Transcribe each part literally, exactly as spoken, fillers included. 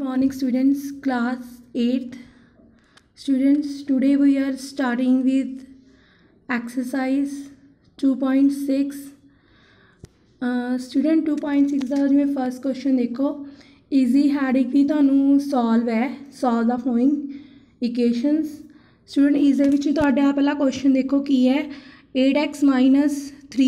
morning students, class eighth. Students, today we are starting with exercise two point six. uh, student two point six का जिवें first question देखो, easy heading भी तुहानूं solve है, solve the following equations. Student इस दे तुहाडा पहला क्वेश्चन देखो की है, eight x minus three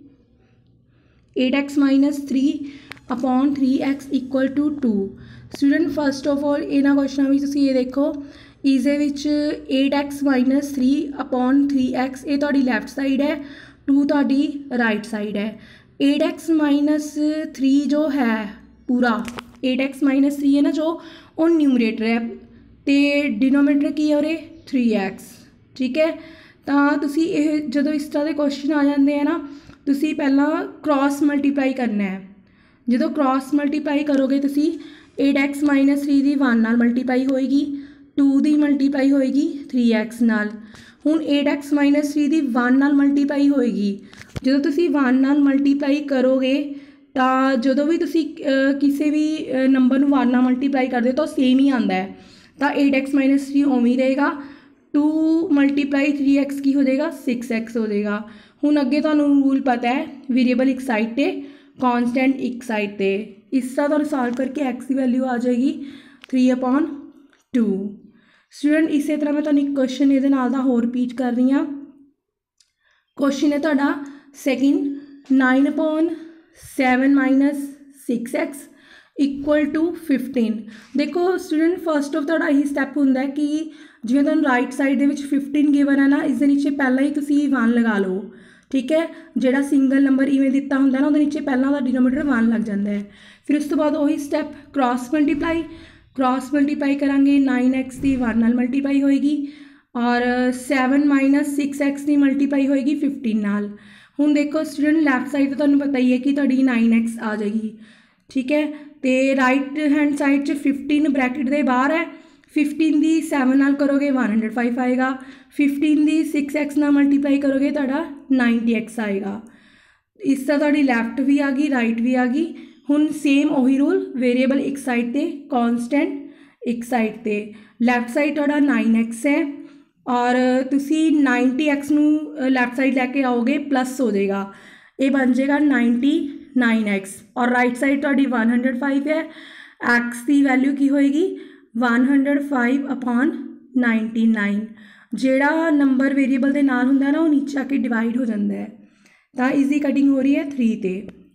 eight x minus three upon three x equal to two. Student first of all इन्हां क्वेश्चनों में तुसीं ये देखो, इस दे विच eight x minus three upon three x ये तुहाडी लैफ्ट साइड है, टू तुहाडी राइट साइड है। एट एक्स माइनस थ्री जो है पूरा एट एक्स माइनस थ्री है ना जो वो न्यूमरेटर है, तो डिनोमीनेटर की है उरे थ्री एक्स। ठीक है, तो तुसी ये जदों इस तरह के क्वेश्चन आ जाते हैं ना, तुसी पहला क्रॉस मल्टीप्लाई करना है। जो क्रॉस मल्टीप्लाई करोगे तुसी एट एक्स माइनस थ्री की वन नाल मल्टीप्लाई होएगी, टू की मल्टीप्लाई होएगी थ्री एक्स नाल। हुण एट एक्स माइनस थ्री की वन नाल मल्टीप्लाई होएगी, जो तुसी वन नाल मल्टीप्लाई करोगे तो जो भी तुसी किसी भी नंबर वन नाल मल्टीप्लाई करते तो सेम ही आता है, तो एट एक्स माइनस थ्री ओम ही रहेगा। टू मल्टीप्लाई थ्री एक्स की हो जाएगा सिक्स एक्स हो जाएगा। हुण अगे तुहानूं रूल पता है, वेरीएबल एक साइड ते कॉन्सटेंट एक साइड ते, इसका तुहानूं सॉल्व करके एक्स की वैल्यू आ जाएगी थ्री अपॉन टू। स्टूडेंट इस तरह मैं तुहानूं एक क्वेश्चन ये नाल दा होर रिपीट कर रही हाँ। क्वेश्चन है तुहाडा second, nine upon seven minus six x equal to fifteen. देखो स्टूडेंट फस्ट ऑफ तुहाडा यही स्टैप होंदा है कि जिवें तुहानूं राइट साइड दे विच फिफ्टीन गिवन है ना, इस दे नीचे पहला ही तुसीं वन लगा लो। ठीक है, जिहड़ा सिंगल नंबर इवें दिता हुंदा ना उहदे नीचे पहला उहदा डिनोमीनेटर वन लग जाता है। फिर उस तो बाद वही step cross multiply, cross multiply करांगे नाइन एक्स की वन नाल मल्टीप्लाई होएगी और सैवन माइनस सिक्स एक्स की मल्टीप्लाई होएगी फिफ्टीन नाल। हुण देखो स्टूडेंट लैफ्ट साइड तो तुहानूं पता ही है कि तुहाडी नाइन एक्स आ जाएगी। ठीक है, तो राइट हैंड साइड च फिफ्टीन ब्रैकेट दे बाहर है, फिफ्टीन की सैवन नाल करोगे वन हंड्रड फाइव आएगा, फिफ्टीन की सिक्स एक्स नाल मल्टीप्लाई करोगे तो नाइनटी एक्स आएगा। इस तरह तुहाडी लैफ्ट भी आ गई राइट भी आ गई। हुण सेम वही रूल, वेरीएबल एक साइड ते कॉन्सटेंट एक साइड ते। लैफ्ट साइड तुहाडा नाइन एक्स है और तुसी नाइनटी एक्स नूं लैफ्ट साइड लैके आओगे प्लस हो जाएगा, ये बन जाएगा नाइनटी नाइन एक्स। और राइट साइड तुहाडी वन हंड्रड फाइव है, एक्स की वैल्यू की होएगी one hundred five upon ninety nine. जेड़ा नंबर वेरीएबल के नाल हुंदा ना वो नीचे आके डिवाइड हो जाता है, तो इसकी कटिंग हो रही है थ्री ते।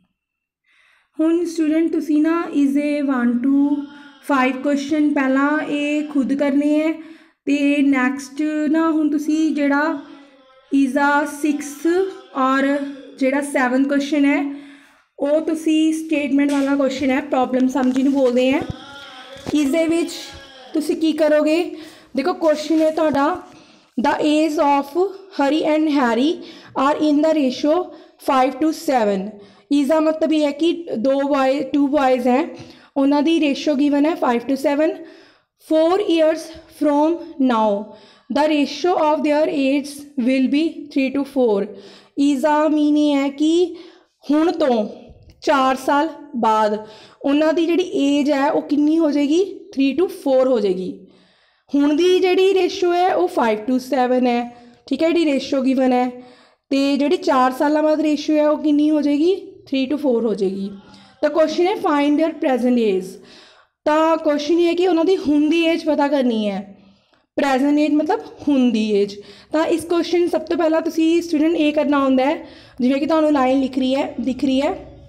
हुण स्टूडेंट तुसी ना इसे वन टू फाइव क्वेश्चन पहला ये खुद करने हैं, तो नैक्सट ना हुण तुसी जेड़ा इज़ा सिक्स और जेड़ा सैवन क्वेश्चन है वो तुसी स्टेटमेंट वाला क्वेश्चन है, प्रॉब्लम सम जिन्हों बोलते हैं। इस दे विच तुसी की करोगे, देखो क्वेश्चन है तुहाडा, the age of Hari and Harry are in the ratio five to seven. इसका मतलब ये है कि दो बॉय टू बॉयज़ हैं, उन्होंने रेशो गिवन है five to seven. Four years from now the ratio of their age will be three to four. इसका मीन ये है कि हुण तो चार साल बाद उन्होंने जी एज है वो कितनी हो जाएगी, थ्री टू फोर हो जाएगी। हुण दी जी रेशो है वो फाइव टू सैवन है। ठीक है, जी रेशो गिवन है, तो जी चार साल बाद रेशो है वो कितनी हो जाएगी, थ्री टू फोर हो जाएगी। तो क्वेश्चन है फाइंड देयर प्रेजेंट एज। तो क्वेश्चन ये है कि उन्होंने हुण दी एज पता करनी है, प्रेजेंट एज मतलब हुण दी एज। तो इस क्वेश्चन सब तो पहला तुसी स्टूडेंट ये करना होंदा है, जिवें कि तुहानूं लाइन लिख रही है दिख रही है,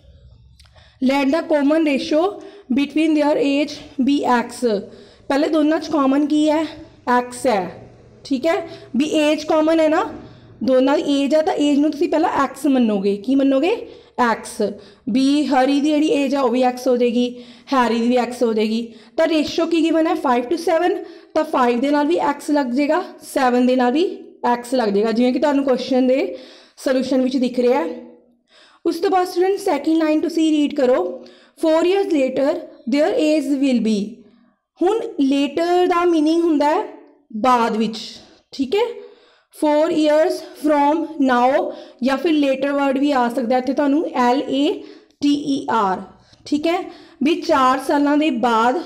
let the common ratio between their age be x. पहले दोनों च कॉमन की है, एक्स है। ठीक है, भी एज कॉमन है ना, दोनों की एज है तो एज नूं तुसीं पहला एक्स मनोगे, की मनोगे एक्स। भी हरी की जी एज है वह भी एक्स हो जाएगी, हैरी की भी एक्स हो जाएगी। तो रेशो की गिवन है फाइव टू सैवन, तो फाइव के नाल भी एक्स लग जाएगा, सैवन के नाल भी एक्स लग जाएगा, जिवें कि तुहानूं क्वेश्चन के सोल्यूशन विच दिख रहा है। उस तो बाद स्टूडेंट सैकेंड लाइन तुसी रीड करो, four years later their age will be. हुण लेटर का मीनिंग हुंदा है बाद विच। ठीक है, फोर ईयर्स फ्रॉम नाउ या फिर लेटर वर्ड भी आ सकता है, इत्थे तुहानूं L A T E R. ठीक है, भी चार सालों के बाद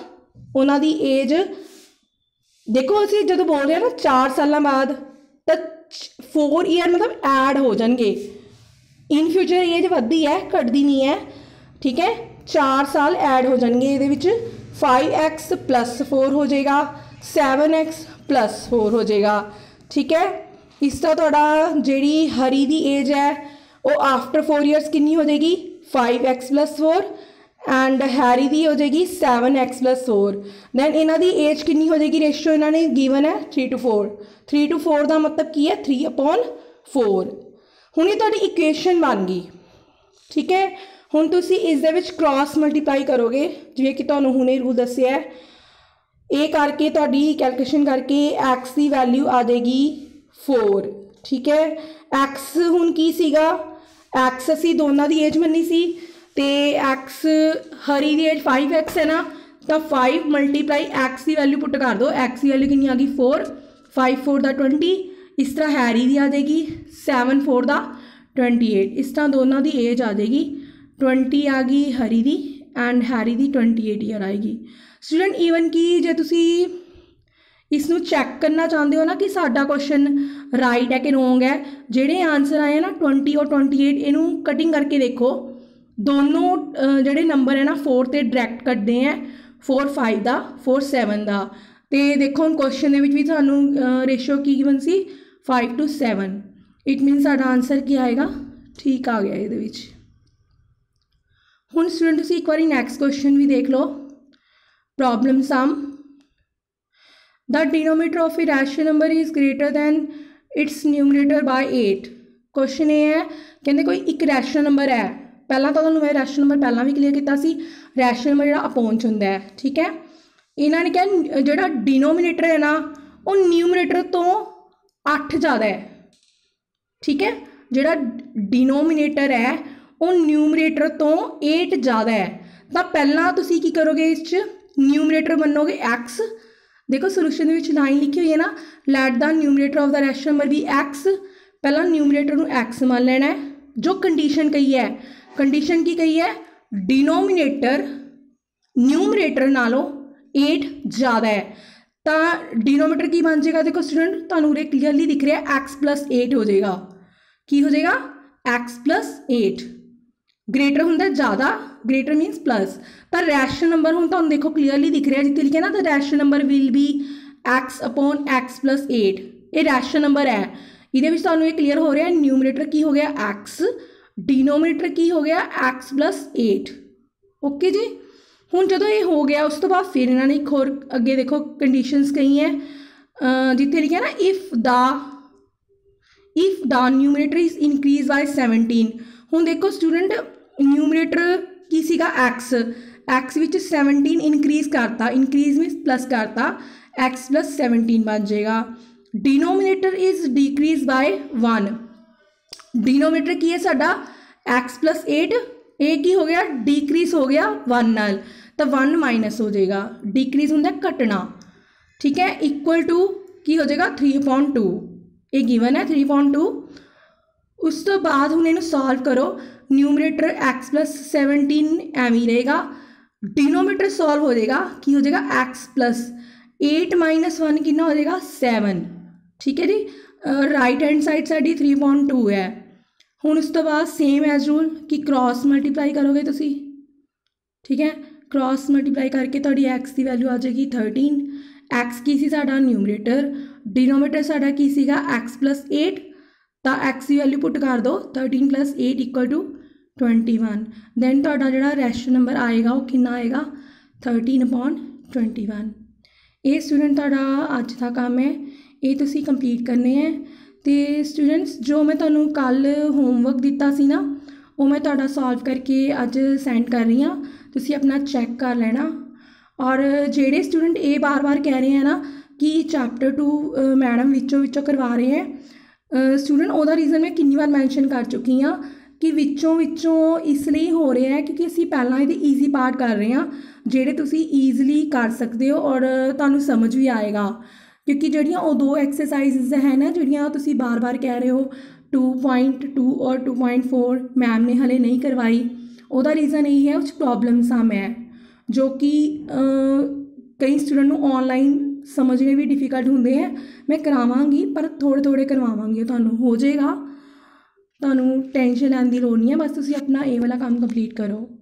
उन्हां दी एज देखो असीं जदों बोल रहे हैं ना चार साल बाद तो फोर ईयर मतलब ऐड हो जाएंगे। इन फ्यूचर एज वधदी है घटदी नहीं है, ठीक है। चार साल ऐड हो जाएंगे ये फाइव एक्स प्लस फोर हो जाएगा, सैवन एक्स प्लस फोर हो जाएगा, ठीक है। इसका थोड़ा जी हरी की एज है वो आफ्टर फोर ईयर्स कितनी हो जाएगी five x plus four and Harry की हो जाएगी seven x plus four. Then इन्हों की एज कितनी हो जाएगी रेशियो इन्होंने गिवन है three to four. Three to four का मतलब की है थ्री अपॉन फोर। हुण ये तुहाडी इक्वेशन बन गई, ठीक है। हुण तुसी इस दे विच क्रॉस मल्टीप्लाई करोगे जिवें कि तुहानूं हुणे रूल दस्सिआ है, ये करके तुहाडी कैलकुलेशन करके एक्स की वैल्यू आ जाएगी फोर, ठीक है। एक्स हुण की सीगा एक्स असी दोनों की एज मनी सी ते एक्स हरी की एज फाइव एक्स है ना, तो फाइव मल्टीप्लाई एक्स की वैल्यू पुट कर दो, एक्स की वैल्यू कितनी आ गई फोर, फाइव फोर दा ट्वेंटी, इस तरह हैरी की आ जाएगी सैवन फोर दा ट्वेंटी एट, इस तरह दोनों की एज आ जाएगी ट्वेंटी आ गई हरी की एंड हैरी की ट्वेंटी एट ईयर आएगी। स्टूडेंट ईवन कि जे तुसी इसनूं चैक करना चाहते हो ना कि साडा क्वेश्चन राइट है कि रोंग है, जेडे आंसर आए ना ट्वेंटी और ट्वेंटी एट इनू कटिंग करके देखो, दोनों जेडे नंबर है ना फोर ते डायरैक्ट कटते हैं, फोर फाइव का फोर सैवन का। तो देखो हम क्वेश्चन भी सानू रेशो की बन सी five to seven, it mean साडा आंसर क्या आएगा ठीक आ गया ये। हुण स्टूडेंट तुसीं एक बार नैक्सट क्वेश्चन भी देख लो। Problem sum the denominator of a rational number is greater than its numerator by eight. Question ये है कहते कोई एक रैशनल नंबर है, पहला तो तुहानूं मैं रैशनल नंबर पहला भी क्लीयर किया सी, रैशनल नंबर जिहड़ा अपॉन च हुंदा है, ठीक है। इन्होंने कहा जिहड़ा डिनोमीनेटर है ना वो न्यूमरेटर तो अठ ज़्यादा है, ठीक है। जिहड़ा डिनोमीनेटर है वो न्यूमरेटर तो एट ज़्यादा है, तो पहला तुसीं की करोगे इस न्यूमरेटर मनोगे एक्स। देखो सोल्यूशन में लाइन लिखी हुई है ना, let the numerator of the rational number be x, पहला न्यूमरेटर को एक्स मान लेना है। जो कंडीशन कही है, कंडीशन की कही है डिनोमीनेटर न्यूमरेटर नालों एट ज़्यादा है, तो डिनोमीटर की बन जाएगा। देखो स्टूडेंट तुहानूं उरे क्लीयरली दिख रहा है एक्स प्लस एट हो जाएगा, की हो जाएगा एक्स प्लस एट। ग्रेटर होंदा ज़्यादा, ग्रेटर मीनस प्लस, तो रैशनल नंबर हम तुहानूं देखो क्लीयरली दिख रहा है जितने लिखे ना the rational number will be x upon x plus eight, ये रैशनल नंबर है। ये तुहानूं ये क्लीयर हो रहा है न्यूमरेटर की हो गया एक्स, डिनोमीटर की हो गया एक्स प्लस एट, ओके जी। हुण जदों ये हो गया उस तो बाद फिर इन्होंने एक होर अगे देखो कंडीशनस कही है जिथे लिखा ना if the if the numerator is increase by seventeen. हुण देखो स्टूडेंट न्यूमरेटर की सीगा एक्स, एक्स विच सैवनटीन इनक्रीज करता, इनक्रीज मीन प्लस करता, एक्स प्लस सैवनटीन बन जाएगा। Denominator is decrease by one, denominator की है साडा एक्स प्लस एट, ए की हो गया डिक्रीज हो गया वन नाल, तो वन माइनस हो जाएगा, डिक्रीज होंगे घटना, ठीक है। इक्वल टू की हो जाएगा थ्री पॉइंट टू, ये गिवन है थ्री पॉइंट टू। उस तो बाद हम इन्हें सॉल्व करो, न्यूमरेटर एक्स प्लस सैवनटीन एम ही रहेगा, डिनोमीटर सॉल्व हो जाएगा की हो जाएगा x plus eight minus one कितना हो जाएगा सैवन, ठीक है जी। राइट हैंड साइड साड़ी थ्री पॉइंट टू है। हुण उस तो बाद सेम एज रूल कि क्रॉस मल्टीप्लाई करोगे तुसी, ठीक है। क्रॉस मल्टीप्लाई करके तुहाडी एक्स की वैल्यू आ जाएगी थर्टीन, एक्स की सी साडा न्यूमरेटर, डिनोमीटर साडा की सीगा एक्स प्लस एट, तो एक्स की वैल्यू पुट कर दो thirteen plus eight equal to twenty one. Then तुहाडा जिहड़ा रैशनल नंबर आएगा वो कितना आएगा थर्टीन अपॉन ट्वेंटी वन। ये स्टूडेंट तुहाडा अज का काम है, ये तुसी कंप्लीट करने हैं। तो स्टूडेंट्स जो मैं तुहानूं कल होमवर्क दिता सी ना वो मैं तुहाडा सॉल्व करके अज सेंड कर रही हाँ, तुसी अपना चैक कर लेना। और जेडे स्टूडेंट ये बार बार कह रहे हैं ना कि चैप्टर टू मैडम विचों विचों करवा रहे हैं, स्टूडेंट ਉਹਦਾ रीज़न मैं कितनी बार मैंशन कर चुकी हाँ कि विचों विचों इसलिए हो रहा है क्योंकि असी पहला ये ईजी पार्ट कर रहे हैं जेडे तुसी ईजली कर सकते हो और तुहानूं समझ भी आएगा, क्योंकि जड़ियाँ वो दो एक्सरसाइज है ना जड़ियाँ तुसी बार बार कह रहे हो टू पॉइंट टू और टू पॉइंट फोर मैम ने हले नहीं करवाई, ਉਹਦਾ रीज़न यही है उस प्रॉब्लम सम है जो कि ਕਈ ਸਟੂਡੈਂਟ ਨੂੰ ਔਨਲਾਈਨ ਸਮਝਣੇ ਵੀ ਡਿਫੀਕਲਟ ਹੁੰਦੇ ਹੈ। ਮੈਂ ਕਰਾਵਾਂਗੀ ਪਰ ਥੋੜ੍ਹੇ ਥੋੜ੍ਹੇ ਕਰਵਾਵਾਂਗੀ, ਤੁਹਾਨੂੰ ਹੋ ਜਾਏਗਾ, ਤੁਹਾਨੂੰ ਟੈਨਸ਼ਨ ਲੈਣ ਦੀ ਲੋੜ ਨਹੀਂ ਹੈ। ਬਸ ਤੁਸੀਂ ਆਪਣਾ ਇਹ ਵਾਲਾ ਕੰਮ ਕੰਪਲੀਟ ਕਰੋ।